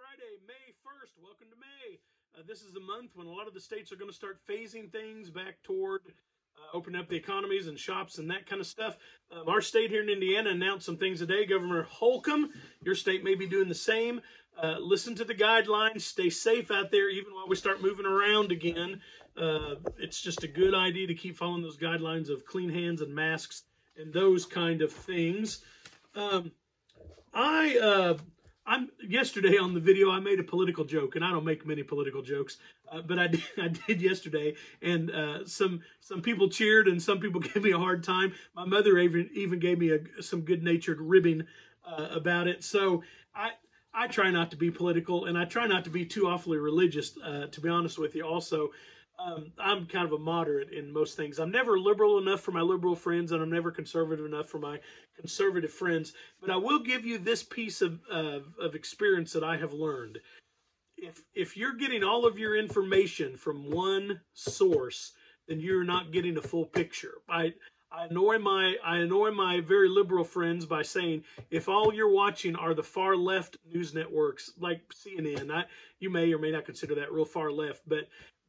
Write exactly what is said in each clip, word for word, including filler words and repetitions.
Friday, May first. Welcome to May. Uh, this is a month when a lot of the states are going to start phasing things back toward uh, opening up the economies and shops and that kind of stuff. Um, our state here in Indiana announced some things today. Governor Holcomb, your state may be doing the same. Uh, listen to the guidelines. Stay safe out there even while we start moving around again. Uh, it's just a good idea to keep following those guidelines of clean hands and masks and those kind of things. Um, I... Uh, I'm yesterday on the video, I made a political joke, and I don't make many political jokes, uh, but I did, I did yesterday, and uh, some some people cheered, and some people gave me a hard time. My mother even even gave me a, some good-natured ribbing uh, about it. So I I try not to be political, and I try not to be too awfully religious, uh, to be honest with you. Also, um, I'm kind of a moderate in most things. I'm never liberal enough for my liberal friends, and I'm never conservative enough for my conservative friends. But I will give you this piece of, of, of experience that I have learned. If, if you're getting all of your information from one source, then you're not getting a full picture. I, I annoy my I annoy my very liberal friends by saying, if all you're watching are the far left news networks like C N N, I, you may or may not consider that real far left, but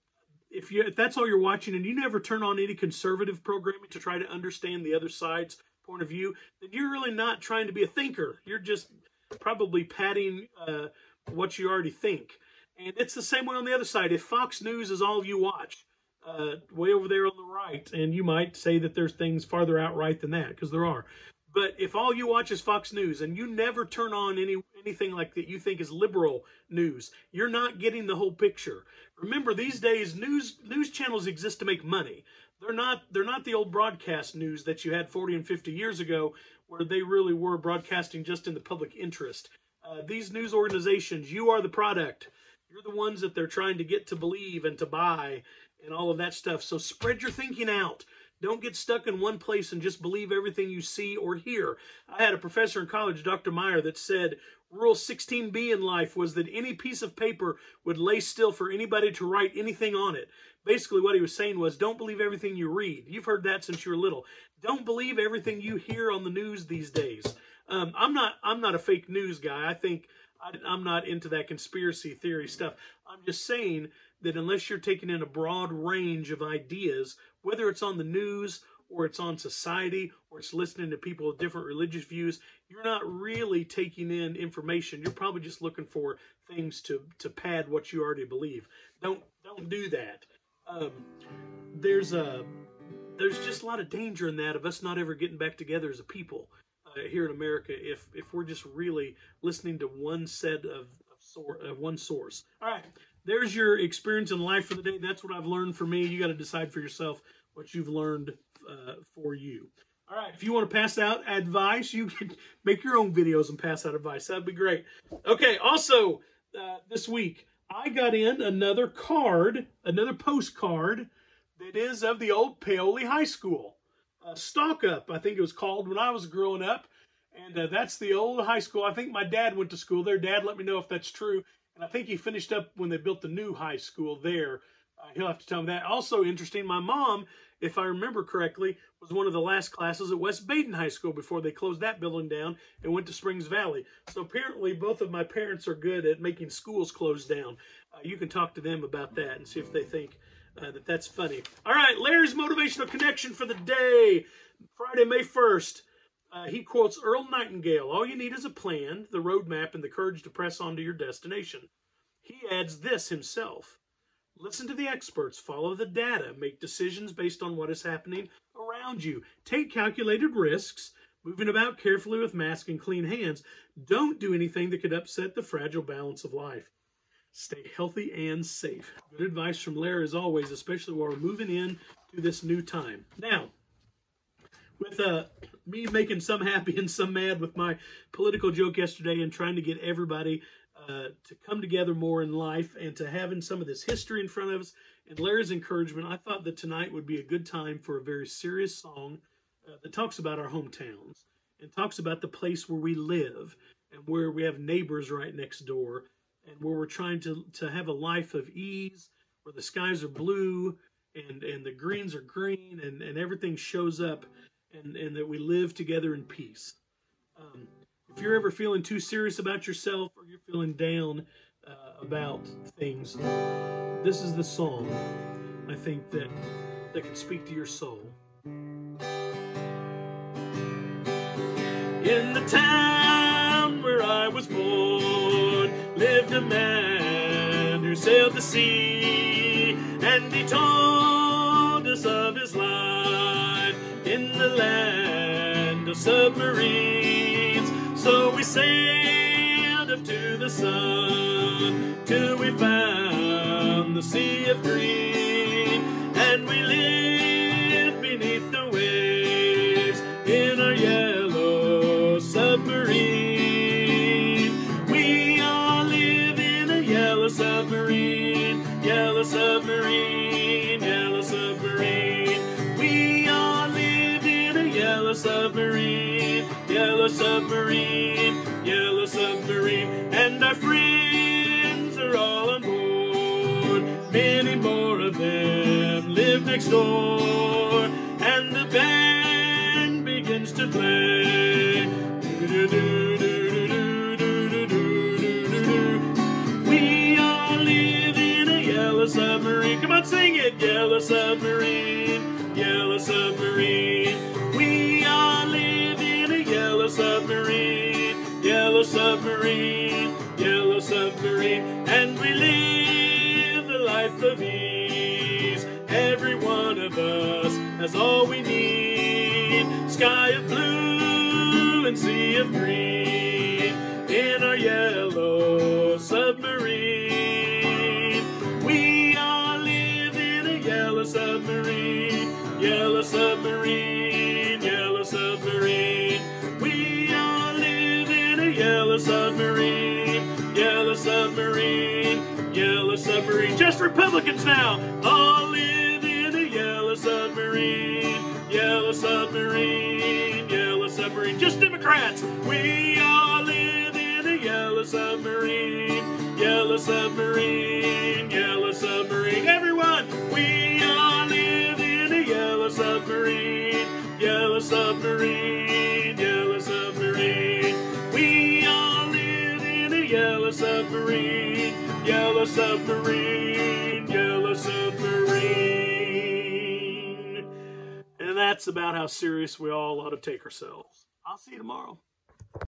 if you if that's all you're watching and you never turn on any conservative programming to try to understand the other side's point of view, then you're really not trying to be a thinker. You're just probably padding uh, what you already think. And it's the same way on the other side. If Fox News is all you watch, uh, way over there on the right, and you might say that there's things farther out right than that, because there are. But if all you watch is Fox News and you never turn on any anything like that you think is liberal news, you're not getting the whole picture. Remember, these days news news channels exist to make money. They're not they're not the old broadcast news that you had forty and fifty years ago, where they really were broadcasting just in the public interest. Uh, these news organizations, you are the product. You're the ones that they're trying to get to believe and to buy and all of that stuff. So spread your thinking out. Don't get stuck in one place and just believe everything you see or hear. I had a professor in college, Doctor Meyer, that said Rule sixteen B in life was that any piece of paper would lay still for anybody to write anything on it. Basically what he was saying was, don't believe everything you read. You've heard that since you were little. Don't believe everything you hear on the news these days. Um, I'm not I'm not a fake news guy. I think I, I'm not into that conspiracy theory stuff. I'm just saying that unless you're taking in a broad range of ideas, whether it's on the news or it's on society or it's listening to people with different religious views, you're not really taking in information. You're probably just looking for things to, to pad what you already believe. Don't don't do that. Um, there's a there's just a lot of danger in that of us not ever getting back together as a people uh, here in America if if we're just really listening to one set of, of, sor- of one source. All right. There's your experience in life for the day. That's what I've learned for me. You got to decide for yourself what you've learned uh, for you. All right. If you want to pass out advice, you can make your own videos and pass out advice. That'd be great. Okay. Also, uh, this week, I got in another card, another postcard that is of the old Paoli High School. Uh, Stock Up, I think it was called when I was growing up. And uh, that's the old high school. I think my dad went to school there. Dad, let me know if that's true. And I think he finished up when they built the new high school there. Uh, he'll have to tell me that. Also interesting, my mom, if I remember correctly, was one of the last classes at West Baden High School before they closed that building down and went to Springs Valley. So apparently both of my parents are good at making schools close down. Uh, you can talk to them about that and see if they think uh, that that's funny. All right, Larry's Motivational Connection for the day, Friday, May first. Uh, he quotes Earl Nightingale, all you need is a plan, the roadmap, and the courage to press on to your destination. He adds this himself. Listen to the experts, follow the data, make decisions based on what is happening around you. Take calculated risks, moving about carefully with mask and clean hands. Don't do anything that could upset the fragile balance of life. Stay healthy and safe. Good advice from Larry as always, especially while we're moving in to this new time. Now, with uh, me making some happy and some mad with my political joke yesterday and trying to get everybody uh, to come together more in life and to having some of this history in front of us and Larry's encouragement, I thought that tonight would be a good time for a very serious song uh, that talks about our hometowns and talks about the place where we live and where we have neighbors right next door and where we're trying to, to have a life of ease, where the skies are blue and, and the greens are green and, and everything shows up. And, and that we live together in peace. Um, if you're ever feeling too serious about yourself or you're feeling down, uh, about things, this is the song I think that that can speak to your soul. In the town where I was born lived a man who sailed the sea, and he told us of his life in the land of submarines. So we sailed up to the sun till we found the sea of green, and we lived beneath the waves in our yellow submarine. We all live in a yellow submarine, yellow submarine, yellow submarine. We all live in a yellow submarine, yellow submarine, yellow submarine. And our friends are all on board, many more of them live next door, and the band begins to play. We all live in a yellow submarine. Come on, sing it. Yellow submarine, yellow submarine. We all live in a yellow submarine, yellow submarine, yellow submarine. And we live the life of ease. Every one of us has all we need. Sky of blue and sea of green in our yellow submarine. We all live in a yellow submarine, yellow submarine, yellow submarine. We all live in a yellow submarine, yellow submarine, yellow submarine. Just Republicans now. All live in a yellow submarine, yellow submarine, yellow submarine. Just Democrats. We all live in a yellow submarine, yellow submarine, yellow submarine. Everyone, we all live in a yellow submarine, yellow submarine, yellow submarine. We all live in a yellow submarine, yellow submarine, yellow submarine. And that's about how serious we all ought to take ourselves. I'll see you tomorrow.